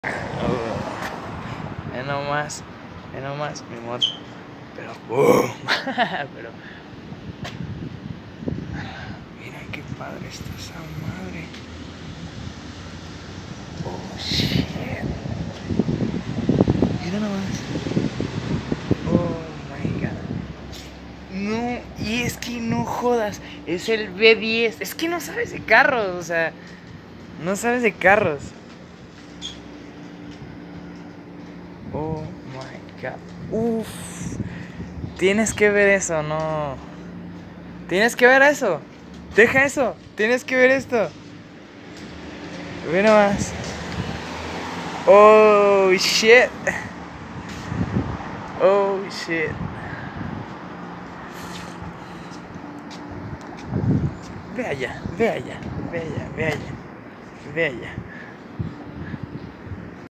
Ve nomás mi moto. Pero ¡boom! Pero mira qué padre está esa madre. Oh shit. Mira nomás. Oh my god. No, y es que no jodas, es el B10. Es que no sabes de carros, o sea, no sabes de carros. Oh my god. Uff. Tienes que ver eso, no. Tienes que ver eso. Deja eso. Tienes que ver esto. Ve nomás. Oh shit. Oh shit. Ve allá, ve allá, ve allá, ve allá, ve allá.